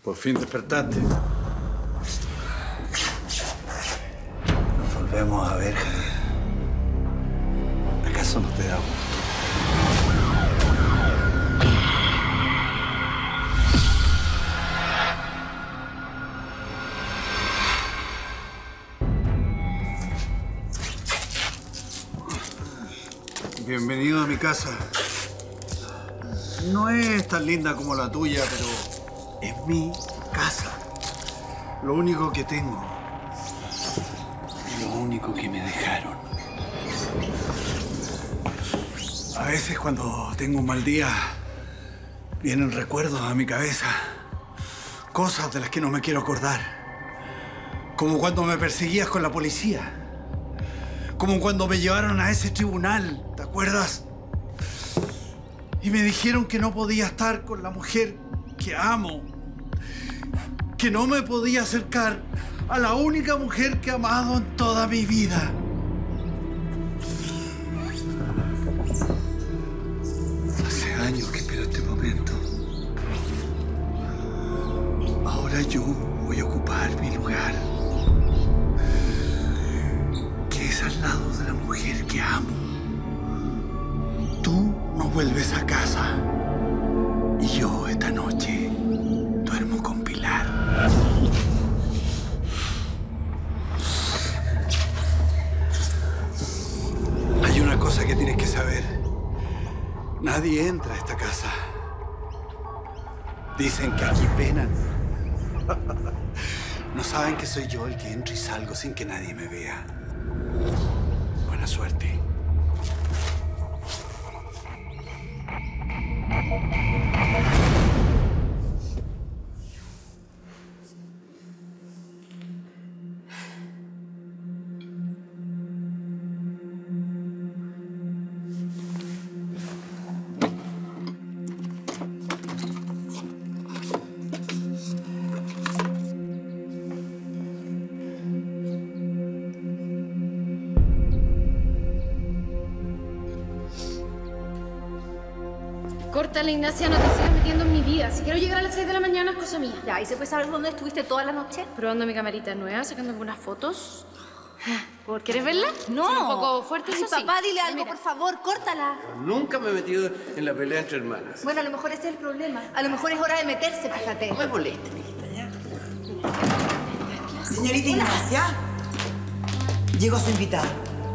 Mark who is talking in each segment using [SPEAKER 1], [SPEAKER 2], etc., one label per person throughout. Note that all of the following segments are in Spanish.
[SPEAKER 1] Por fin despertaste. Nos volvemos a ver, Javier. ¿Acaso no te da gusto? Bienvenido a mi casa. No es tan linda como la tuya, pero es mi casa. Lo único que tengo. Y lo único que me dejaron. A veces cuando tengo un mal día, vienen recuerdos a mi cabeza. Cosas de las que no me quiero acordar. Como cuando me perseguías con la policía. Como cuando me llevaron a ese tribunal, ¿te acuerdas? Y me dijeron que no podía estar con la mujer que amo. Que no me podía acercar a la única mujer que he amado en toda mi vida. Hace años que espero este momento. Ahora yo voy a ocupar mi lugar. Al lado de la mujer que amo. Tú no vuelves a casa. Y yo esta noche duermo con Pilar. Hay una cosa que tienes que saber. Nadie entra a esta casa. Dicen que aquí penan. No saben que soy yo el que entro y salgo sin que nadie me vea. Buena suerte.
[SPEAKER 2] Córtale, Ignacia, no te sigas metiendo en mi vida. Si quiero llegar a las 6 de la mañana es cosa mía.
[SPEAKER 3] Ya, ¿y se puede saber dónde estuviste toda la noche?
[SPEAKER 2] Probando mi camarita nueva, sacando algunas fotos. ¿Quieres verla?
[SPEAKER 3] No.
[SPEAKER 2] Son un poco fuertes, eso sí.
[SPEAKER 3] Papá, dile algo,
[SPEAKER 2] Mira.
[SPEAKER 3] por favor, córtala.
[SPEAKER 4] Nunca me he metido en la pelea entre hermanas.
[SPEAKER 3] Bueno, a lo mejor ese es el problema. A lo mejor es hora de meterse, fíjate.
[SPEAKER 4] No me moleste, mijita, ya.
[SPEAKER 5] Señorita Ignacia, llegó su invitada.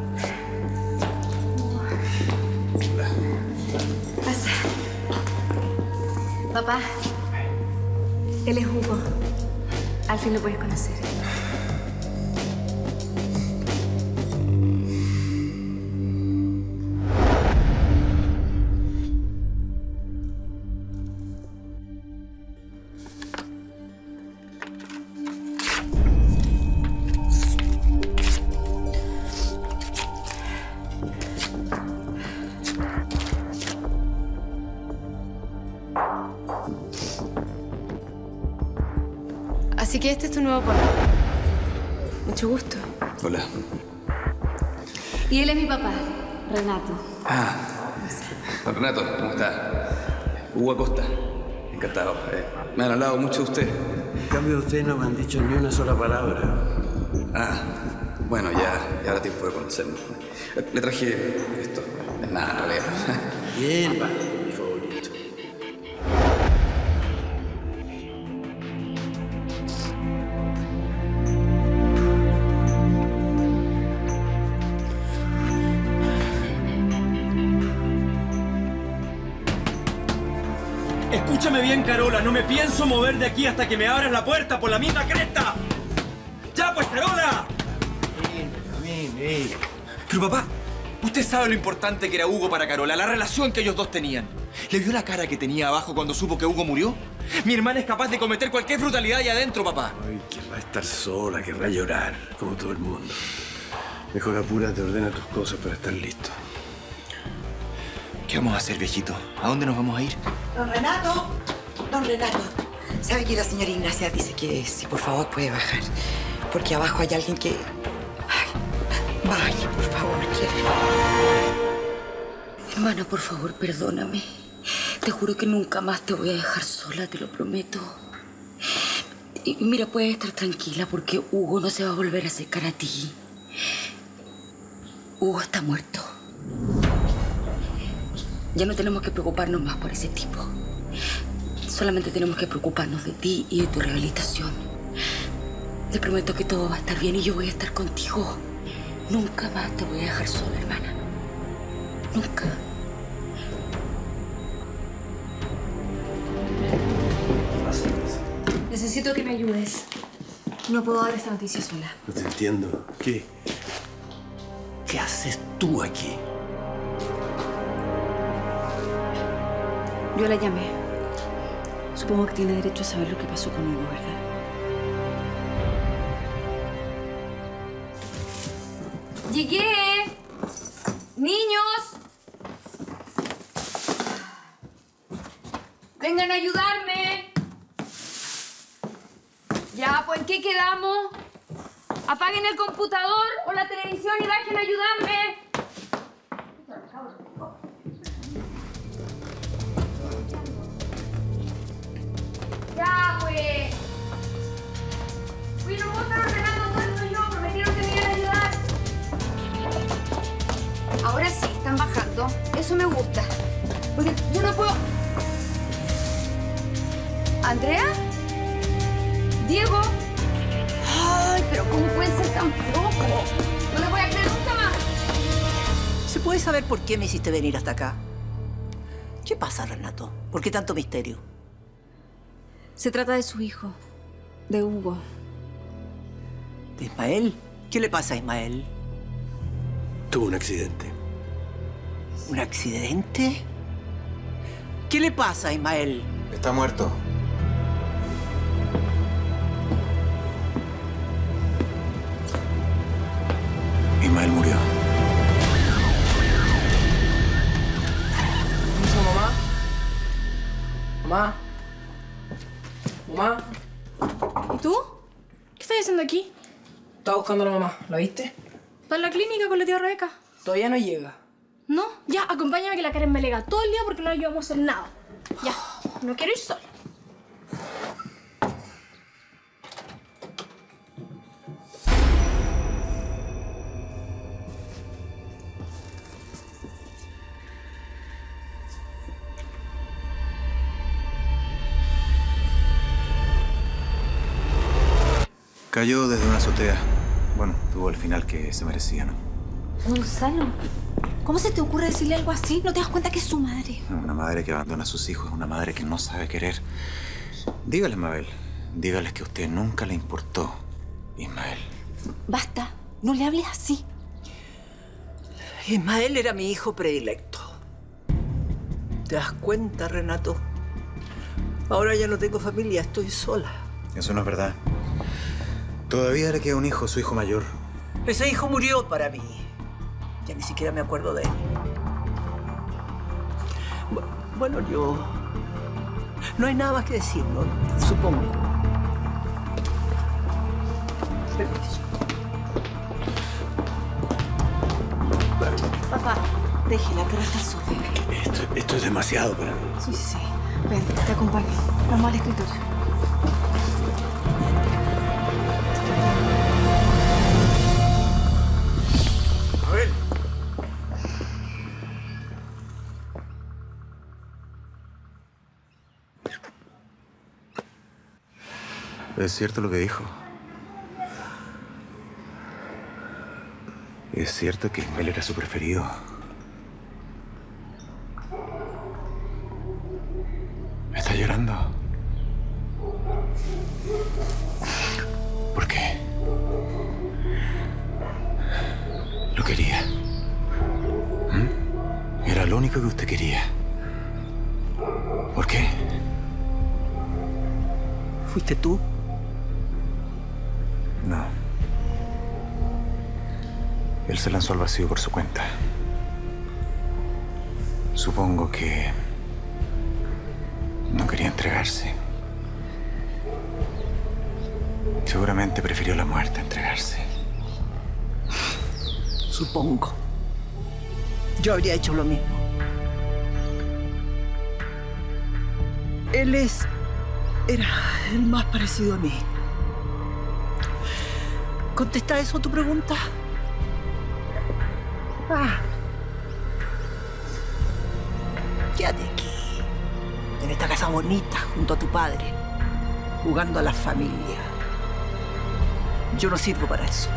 [SPEAKER 3] Pasa. Papá, él es Hugo. Al fin lo puedes conocer.
[SPEAKER 2] Así que este es tu nuevo polvo. Mucho gusto.
[SPEAKER 4] Hola.
[SPEAKER 3] Y él es mi papá, Renato.
[SPEAKER 4] Ah, don Renato, ¿cómo está? Hugo Acosta. Encantado. Me han hablado mucho de usted.
[SPEAKER 6] En cambio, ustedes no me han dicho ni una sola palabra.
[SPEAKER 4] Ah, bueno, ya habrá tiempo de conocernos. Le traje esto. Es nada, en realidad.
[SPEAKER 6] Bien, va, mi favorito.
[SPEAKER 7] Escúchame bien, Carola. No me pienso mover de aquí hasta que me abras la puerta por la misma cresta. ¡Ya, pues, Carola! Pero, papá, usted sabe lo importante que era Hugo para Carola, la relación que ellos dos tenían. ¿Le vio la cara que tenía abajo cuando supo que Hugo murió? Mi hermana es capaz de cometer cualquier brutalidad ahí adentro, papá.
[SPEAKER 6] Ay, querrá estar sola, querrá llorar, como todo el mundo. Mejor apúrate, ordena tus cosas para estar listo.
[SPEAKER 7] ¿Qué vamos a hacer, viejito? ¿A dónde nos vamos a ir?
[SPEAKER 5] Don Renato, ¿sabe que la señora Ignacia dice que si por favor puede bajar? Porque abajo hay alguien que... Ay, vaya, por favor,
[SPEAKER 8] Hermana, por favor, perdóname. Te juro que nunca más te voy a dejar sola, te lo prometo.
[SPEAKER 5] Y mira, puedes estar tranquila porque Hugo no se va a volver a acercar a ti. Hugo está muerto. Ya no tenemos que preocuparnos más por ese tipo. Solamente tenemos que preocuparnos de ti y de tu rehabilitación. Te prometo que todo va a estar bien y yo voy a estar contigo. Nunca más te voy a dejar sola, hermana. Nunca.
[SPEAKER 3] Necesito que me ayudes. No puedo dar esta noticia sola.
[SPEAKER 6] No te entiendo. ¿Qué? ¿Qué haces tú aquí?
[SPEAKER 3] Yo la llamé. Supongo que tiene derecho a saber lo que pasó con Hugo, ¿verdad? ¡Llegué! ¡Niños! ¡Vengan a ayudarme! Ya, pues, ¿en qué quedamos? Apaguen el computador o la televisión y dejen ayudarme. Ya, pues. Uy, no puedo estar ordenando todo esto yo. Prometieron que me iban a ayudar. Ahora sí, están bajando. Eso me gusta. Porque yo no puedo... ¿Andrea? ¿Diego? Ay, pero ¿cómo pueden ser tan flojos? No les voy a creer nunca más.
[SPEAKER 8] ¿Se puede saber por qué me hiciste venir hasta acá? ¿Qué pasa, Renato? ¿Por qué tanto misterio?
[SPEAKER 3] Se trata de su hijo, de Hugo.
[SPEAKER 8] ¿De Ismael? ¿Qué le pasa a Ismael?
[SPEAKER 6] Tuvo un accidente.
[SPEAKER 8] ¿Un accidente? ¿Qué le pasa a Ismael?
[SPEAKER 4] Está muerto.
[SPEAKER 1] Ismael murió.
[SPEAKER 9] ¿Permiso, mamá? ¿Mamá? ¿Mamá?
[SPEAKER 2] ¿Y tú? ¿Qué estás haciendo aquí?
[SPEAKER 9] Estaba buscando a la mamá. ¿La viste?
[SPEAKER 2] ¿Está en la clínica con la tía Rebeca?
[SPEAKER 9] Todavía no llega.
[SPEAKER 2] No, ya, acompáñame que la Karen me lega todo el día porque no ayudamos a hacer nada. Ya, no quiero ir sola.
[SPEAKER 10] Cayó desde una azotea. Bueno, tuvo el final que se merecía, ¿no?
[SPEAKER 3] Gonzalo, ¿cómo se te ocurre decirle algo así? ¿No te das cuenta que es su madre?
[SPEAKER 10] Una madre que abandona a sus hijos es una madre que no sabe querer. Dígale, Mabel, dígales que a usted nunca le importó, Ismael.
[SPEAKER 3] Basta, no le hables así.
[SPEAKER 8] Ismael era mi hijo predilecto. ¿Te das cuenta, Renato? Ahora ya no tengo familia, estoy sola.
[SPEAKER 10] Eso no es verdad. Todavía le queda un hijo, su hijo mayor.
[SPEAKER 8] Ese hijo murió para mí. Ya ni siquiera me acuerdo de él. Bueno, yo... No hay nada más que decir, ¿no? Supongo. Permiso.
[SPEAKER 3] Papá, déjela, que no está sola.
[SPEAKER 6] Esto es demasiado para mí.
[SPEAKER 3] Sí, sí, sí. Ven, te acompaño. Vamos al escritorio.
[SPEAKER 6] Mabel.
[SPEAKER 10] ¿Es cierto lo que dijo? ¿Es cierto que Ismael era su preferido? ¿Está llorando? ¿Por qué? Lo quería. Era lo único que usted quería. ¿Por qué?
[SPEAKER 8] ¿Fuiste tú?
[SPEAKER 10] No. Él se lanzó al vacío por su cuenta. Supongo que no quería entregarse. Seguramente prefirió la muerte a entregarse.
[SPEAKER 8] Supongo. Yo habría hecho lo mismo. Él era el más parecido a mí. ¿Contesta eso tu pregunta? Quédate aquí, en esta casa bonita, junto a tu padre, jugando a la familia. Yo no sirvo para eso.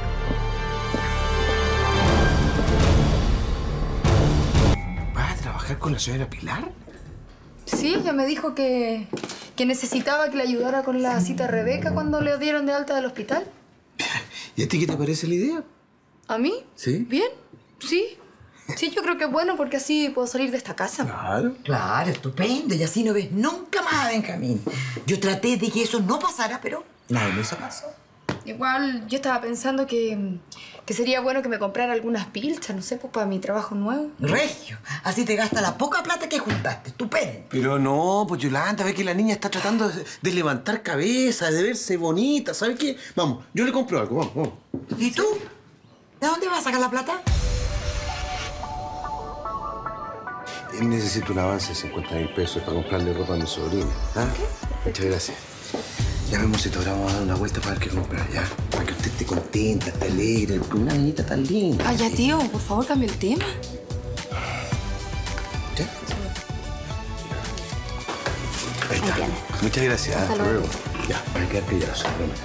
[SPEAKER 6] ¿Vas a trabajar con la señora Pilar?
[SPEAKER 3] Sí, ella me dijo que necesitaba que le ayudara con la cita a Rebeca cuando le dieron de alta del hospital.
[SPEAKER 6] ¿Y a ti qué te parece la idea?
[SPEAKER 3] ¿A mí?
[SPEAKER 6] ¿Sí?
[SPEAKER 3] ¿Bien? Sí. Sí, yo creo que es bueno porque así puedo salir de esta casa.
[SPEAKER 6] Claro.
[SPEAKER 11] Claro, estupendo. Y así no ves nunca más a Benjamín. Yo traté de que eso no pasara, pero nadie me hizo caso.
[SPEAKER 3] Igual yo estaba pensando que sería bueno que me comprara algunas pilchas, no sé, pues para mi trabajo nuevo.
[SPEAKER 11] Regio, así te gasta la poca plata que juntaste. Estupendo.
[SPEAKER 6] Pero no, pues Yolanda, ve que la niña está tratando de levantar cabeza, de verse bonita. ¿Sabes qué? Vamos, yo le compro algo, vamos, vamos.
[SPEAKER 11] ¿Y tú? ¿De dónde vas a sacar la plata?
[SPEAKER 6] Necesito un avance de 50.000 pesos para comprarle ropa a mi sobrina. ¿Ah? ¿Qué? Muchas gracias. Ya vemos si ahora vamos a dar una vuelta para ver qué comprar, ¿ya? Para que usted esté contenta, esté alegre, una niñita tan linda.
[SPEAKER 3] Ay, ya, tío, por favor, cambia el tema.
[SPEAKER 6] ¿Ya? Ahí está. Muchas gracias. Hasta luego. Ya, para quedarte ya, solamente.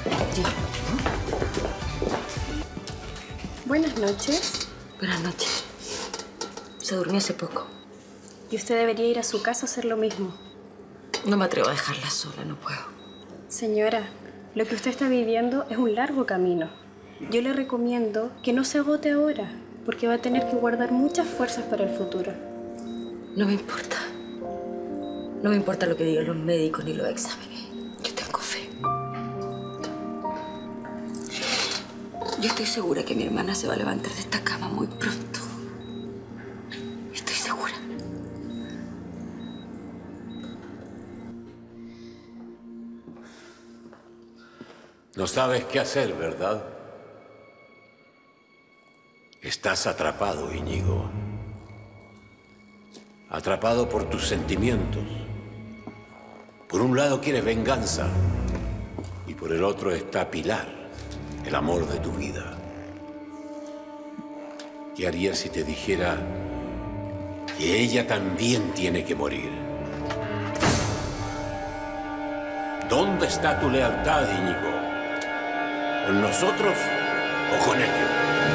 [SPEAKER 12] Buenas noches.
[SPEAKER 5] Buenas noches. Se durmió hace poco.
[SPEAKER 12] Y usted debería ir a su casa a hacer lo mismo.
[SPEAKER 5] No me atrevo a dejarla sola, no puedo.
[SPEAKER 12] Señora, lo que usted está viviendo es un largo camino. Yo le recomiendo que no se agote ahora, porque va a tener que guardar muchas fuerzas para el futuro.
[SPEAKER 5] No me importa. No me importa lo que digan los médicos ni los exámenes. Yo tengo fe. Yo estoy segura que mi hermana se va a levantar de esta cama muy pronto. Estoy segura.
[SPEAKER 13] No sabes qué hacer, ¿verdad? Estás atrapado, Íñigo. Atrapado por tus sentimientos. Por un lado quieres venganza y por el otro está Pilar, el amor de tu vida. ¿Qué harías si te dijera que ella también tiene que morir? ¿Dónde está tu lealtad, Íñigo? ¿Con nosotros o con ellos?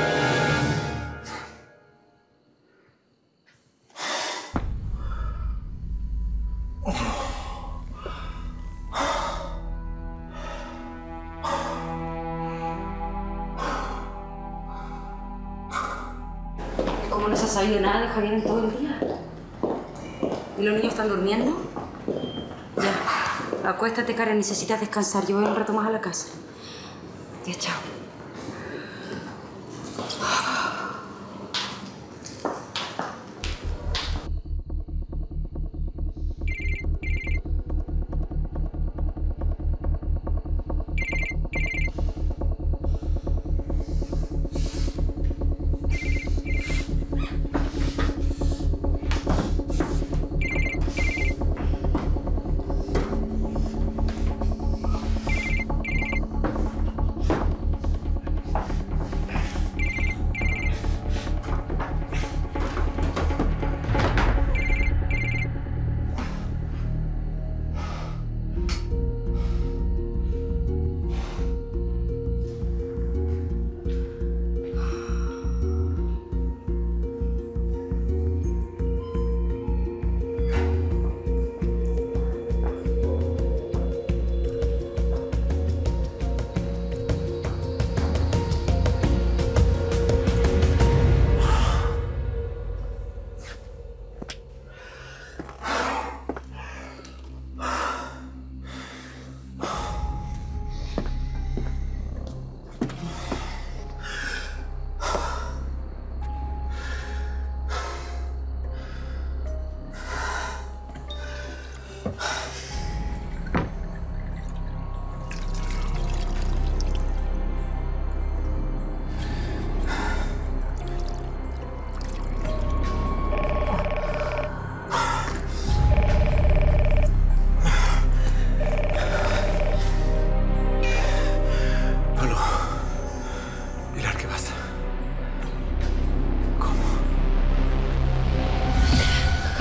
[SPEAKER 5] ¿Cómo no se ha sabido nada de Javier en todo el día? ¿Y los niños están durmiendo? Ya. Acuéstate, Karen. Necesitas descansar. Yo voy un rato más a la casa. Ya, chao.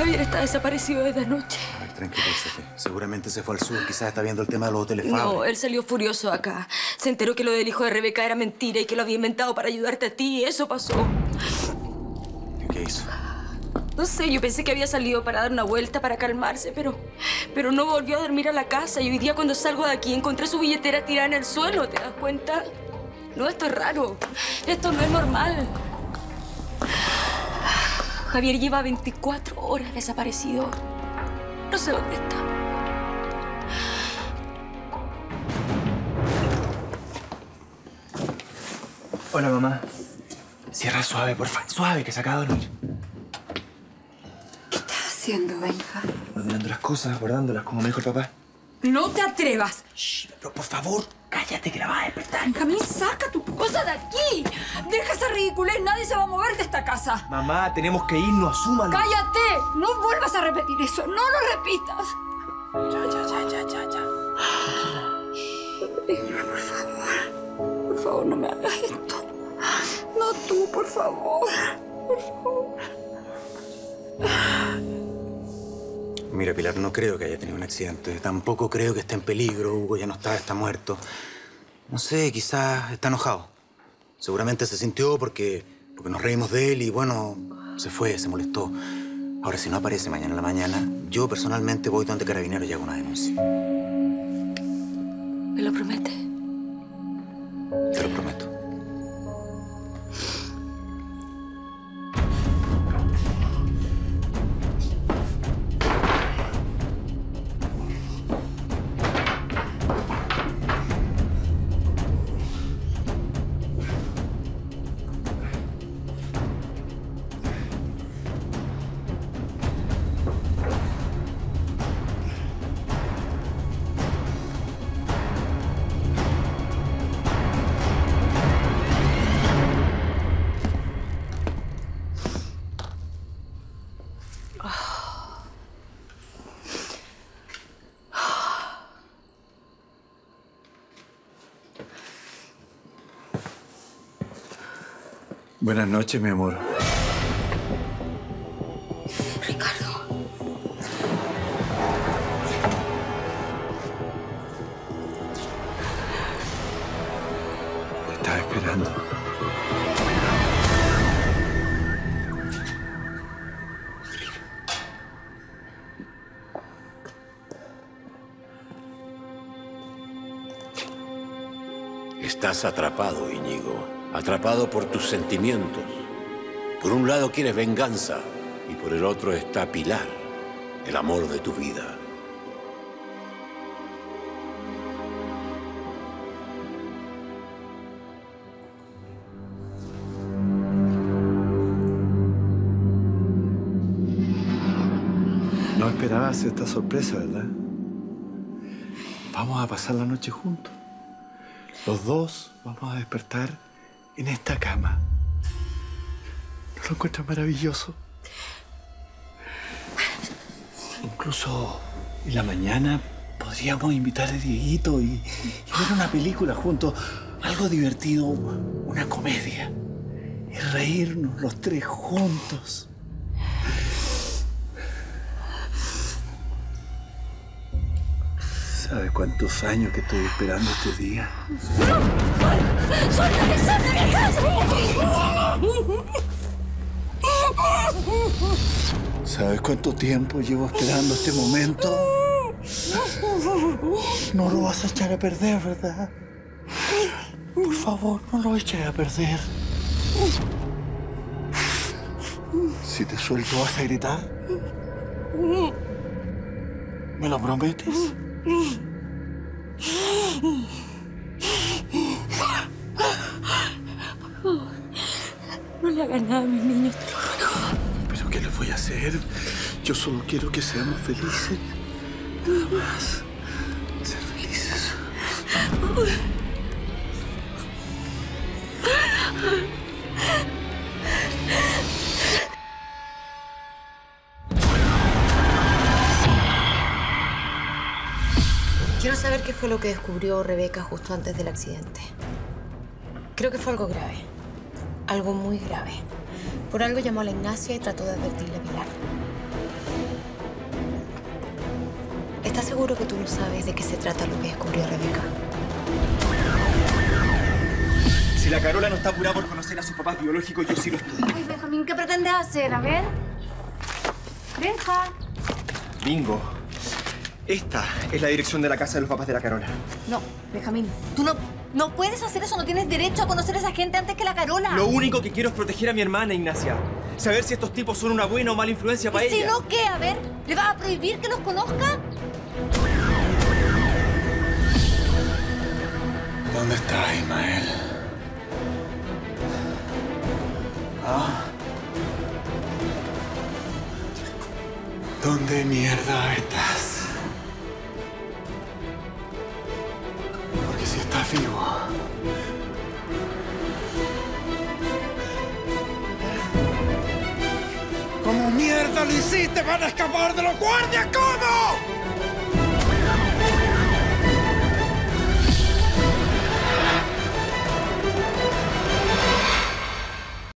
[SPEAKER 5] Javier está desaparecido desde anoche.
[SPEAKER 10] A ver, tranquilízate. Seguramente se fue al sur. Quizás está viendo el tema de los hoteles Fabre.
[SPEAKER 5] No, él salió furioso acá. Se enteró que lo del hijo de Rebeca era mentira y que lo había inventado para ayudarte a ti. Y eso pasó.
[SPEAKER 10] ¿Y qué hizo?
[SPEAKER 5] No sé, yo pensé que había salido para dar una vuelta, para calmarse, pero no volvió a dormir a la casa. Y hoy día cuando salgo de aquí encontré su billetera tirada en el suelo. ¿Te das cuenta? No, esto es raro. Esto no es normal. Javier lleva 24 horas desaparecido. No sé dónde está.
[SPEAKER 7] Hola, mamá. Cierra suave, por favor. Suave, que se acaba de dormir.
[SPEAKER 3] ¿Qué estás haciendo, Benja?
[SPEAKER 7] Ordenando las cosas, guardándolas, como me dijo el papá.
[SPEAKER 3] ¡No te atrevas!
[SPEAKER 7] Shh, pero por favor, cállate que la vas a despertar.
[SPEAKER 3] Benjamín, saca tu cosa de aquí. Deja esa ridiculez. Nadie se va a mover de esta casa.
[SPEAKER 7] Mamá, tenemos que irnos, asúmalo.
[SPEAKER 3] ¡Cállate! No vuelvas a repetir eso. No lo repitas.
[SPEAKER 7] Ya.
[SPEAKER 3] Benja, por favor. Por favor, no me hagas esto. No tú, por favor. Por favor.
[SPEAKER 10] Mira, Pilar, no creo que haya tenido un accidente. Tampoco creo que esté en peligro. Hugo ya no está muerto. No sé, quizás está enojado. Seguramente se sintió porque nos reímos de él y, bueno, se fue, se molestó. Ahora, si no aparece mañana en la mañana, yo personalmente voy donde Carabineros y hago una denuncia.
[SPEAKER 5] ¿Me lo prometes?
[SPEAKER 10] Te lo prometo.
[SPEAKER 1] Buenas noches, mi amor.
[SPEAKER 5] Ricardo.
[SPEAKER 1] Te estaba esperando.
[SPEAKER 13] Estás atrapado, Íñigo. Atrapado por tus sentimientos. Por un lado quieres venganza y por el otro está Pilar, el amor de tu vida.
[SPEAKER 1] No esperabas esta sorpresa, ¿verdad? Vamos a pasar la noche juntos. Los dos vamos a despertar en esta cama. ¿No lo encuentras maravilloso? Incluso en la mañana podríamos invitar a Dieguito y ver una película juntos. Algo divertido, una comedia. Y reírnos los tres juntos. ¿Sabes cuántos años que estoy esperando este día?
[SPEAKER 3] ¡Suéltame,
[SPEAKER 1] ¿Sabes cuánto tiempo llevo esperando este momento? No lo vas a echar a perder, ¿verdad? Por favor, no lo eches a perder. Si te suelto, ¿vas a gritar? ¿Me lo prometes?
[SPEAKER 5] No le hagas nada a mis niños, te lo ruego.
[SPEAKER 1] ¿Pero qué les voy a hacer? Yo solo quiero que seamos felices. Nada más. Ser felices.
[SPEAKER 14] Quiero saber qué fue lo que descubrió Rebeca justo antes del accidente. Creo que fue algo grave. Algo muy grave. Por algo llamó a la Ignacia y trató de advertirle a Pilar. ¿Estás seguro que tú no sabes de qué se trata lo que descubrió Rebeca?
[SPEAKER 7] Si la Carola no está apurada por conocer a sus papás biológicos, yo sí lo estoy.
[SPEAKER 3] Ay, Benjamín, ¿qué pretendes hacer? A ver. Benja.
[SPEAKER 7] Bingo. Esta es la dirección de la casa de los papás de la Carola.
[SPEAKER 3] No, Benjamín, tú no puedes hacer eso. No tienes derecho a conocer a esa gente antes que la Carola.
[SPEAKER 7] Lo único que quiero es proteger a mi hermana, Ignacia. Saber si estos tipos son una buena o mala influencia para ella.
[SPEAKER 3] ¿Y si no qué? A ver, ¿le vas a prohibir que los conozca?
[SPEAKER 1] ¿Dónde está Ismael? ¿Ah? ¿Dónde mierda estás? Porque si estás vivo... ¿Cómo mierda lo hiciste para escapar de los guardias? ¿Cómo?